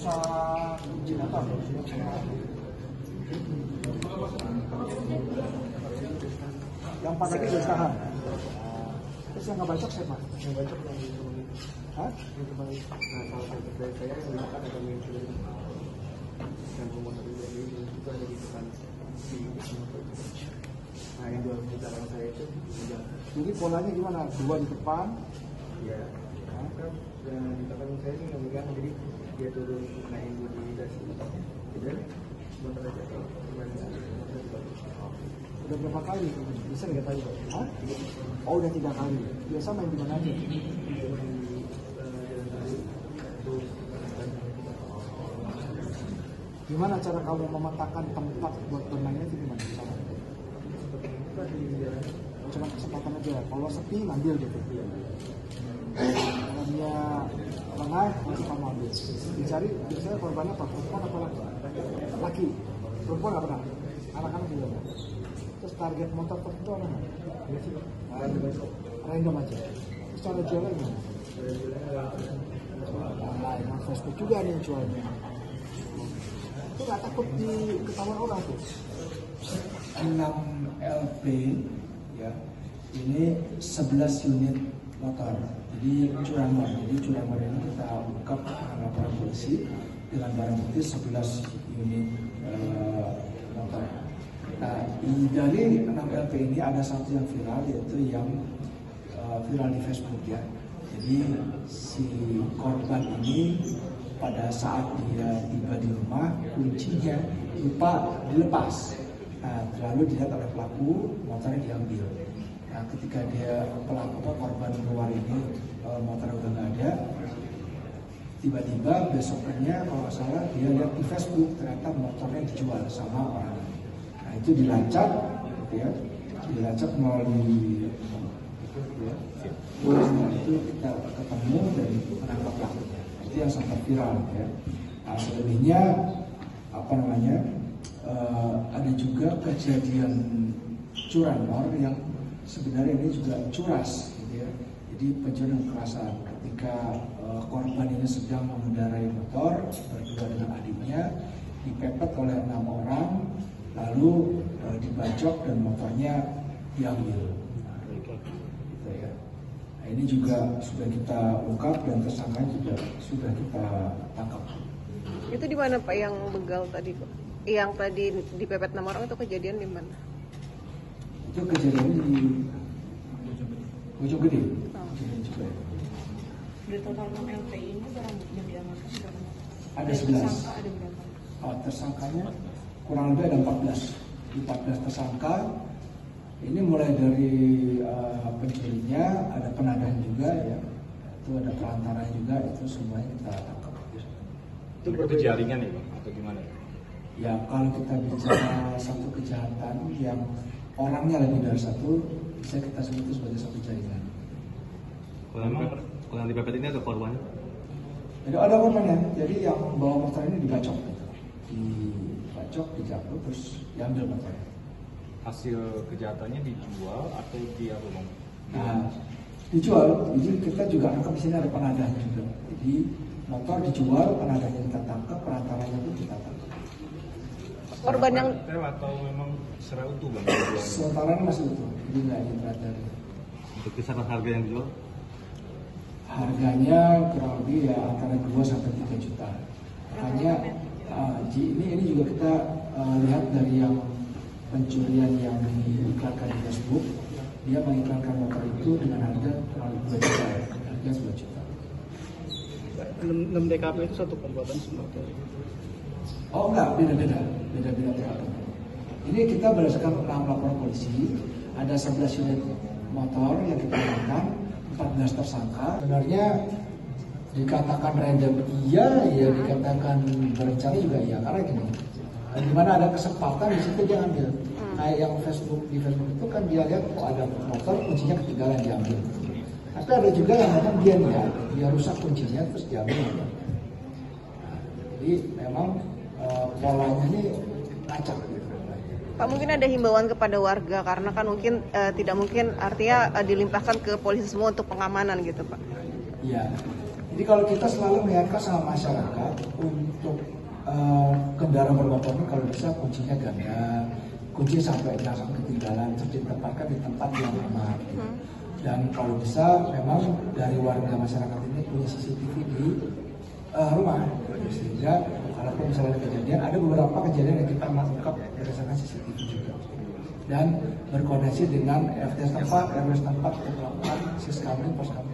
rusak kunci motor. Yang pakai itu tahan. Terus yang nggak bacok siapa? Yang bacok yang hah? Yang kembali salah satu dari saya yang melihat ada muncul yang motor itu ada di depan si motor. Nah yang dua di belakang saya itu jadi polanya gimana? Dua di depan ya kan yang di belakang saya ini nggak megang, jadi dia turun naik di dasi jadi motor aja udah berapa kali bisa nggak tahu? Hah? Oh udah 3 kali. Biasa main di mana aja? Gimana cara kamu memetakan tempat buat bermainnya itu gimana? Cuma kesempatan aja. Kalau sepi ngambil gitu. Kalau dia lengah masih kamu ambil. Dicari biasanya korbannya apa? Perempuan apa laki? Laki. Perempuan nggak pernah. Anak-anak juga nggak. Terus target motor tertentu apa nggak? Random aja. Terus cara jualnya gimana? Nah, emang Facebook juga nih jualnya. Itu nggak takut diketahuan orang tuh? 6 LP ya, ini 11 unit motor. Jadi curanmor. Jadi curanmor ini kita ungkap laporan polisi dengan barang bukti 11 unit motor. Nah, dari 6 LP ini ada satu yang viral, yaitu yang viral di Facebook ya. Jadi si korban ini pada saat dia tiba di rumah kuncinya lupa dilepas. Nah, lalu dilihat oleh pelaku, motornya diambil. Nah, ketika dia korban keluar ini motornya udah nggak ada, tiba-tiba besoknya kalau nggak salah dia lihat di Facebook ternyata motornya dijual sama orang. Nah, itu dilacak, gitu ya, dilacak melalui ya. Nah, itu kita ketemu dan menangkap pelakunya. Itu yang sangat viral ya. Nah, selebihnya apa namanya? Ada juga kejadian curanmor yang sebenarnya ini juga curas, gitu ya. Jadi pencurian kekerasan ketika korban ini sedang mengendarai motor berdua dengan adiknya, dipepet oleh 6 orang, lalu dibacok dan motornya diambil. Gitu ya. Nah, ini juga sudah kita ungkap dan tersangka juga sudah kita tangkap. Itu di mana Pak yang begal tadi Pak? Yang tadi dipepet 6 orang itu kejadian di mana? Itu kejadian di Bojonggede. Dari total 6 LP ini barang bukti yang diamankan berapa? Ada 11. Tersangka ada berapa? Tersangkanya kurang lebih ada 14. 14 tersangka. Ini mulai dari pencurinya, ada penadahan juga ya. Itu ada perantaranya juga, itu semuanya kita tangkap. Itu jaringan ya Bang atau gimana? Ya kalau kita bicara satu kejahatan yang orangnya lebih dari satu, bisa kita sebut itu sebagai satu jaringan. Kalau yang dipepet ini ada korbannya? Jadi ada korbannya. Jadi yang bawa motor ini dibacok, gitu. Dibacok, dijatuh, terus diambil motornya. Hasil kejahatannya dijual atau dia belum? Nah, dijual. Jadi kita juga angkat di sini ada penadahan juga. Jadi motor dijual, penadahnya kita tangkap, perantaranya pun kita tangkap. Korban yang atau memang secara utuh Bang? Sementara ini masih utuh, jadi nggak dipelajari. Untuk kisaran harga yang dijual? Harganya kurang lebih ya antara 2 sampai 3 juta. Hanya ini juga kita lihat dari yang pencurian yang diiklankan di Facebook, dia mengiklankan motor itu dengan harga kurang lebih 2 juta, harga 2 juta. 6 DKP itu satu perbuatan semua. Oh enggak, beda-beda TKP. Ini kita berdasarkan 6 laporan polisi, ada 11 unit motor yang kita amankan, 14 tersangka. Sebenarnya dikatakan random iya, ya dikatakan berencana juga iya, karena gini, di mana ada kesempatan di situ dia ambil. Kayak yang di Facebook itu kan dia lihat kok ada motor kuncinya ketinggalan diambil. Tapi ada juga yang memang dia rusak kuncinya terus diambil. Nah, jadi memang polanya ini acak gitu. Pak, mungkin ada himbauan kepada warga karena kan mungkin tidak mungkin artinya dilimpahkan ke polisi semua untuk pengamanan gitu Pak. Iya, Jadi kalau kita selalu mengingatkan sama masyarakat untuk kendaraan bermotor ini kalau bisa kuncinya ganda, kunci sampai jangan ketinggalan, terus ditempatkan di tempat yang aman. Dan kalau bisa memang dari warga masyarakat ini punya CCTV di rumah, sehingga kalaupun misalnya kejadian, ada beberapa kejadian yang kita ungkap berdasarkan CCTV juga. Dan berkoordinasi dengan RT tempat, RW tempat untuk melakukan siskambling, poskambling.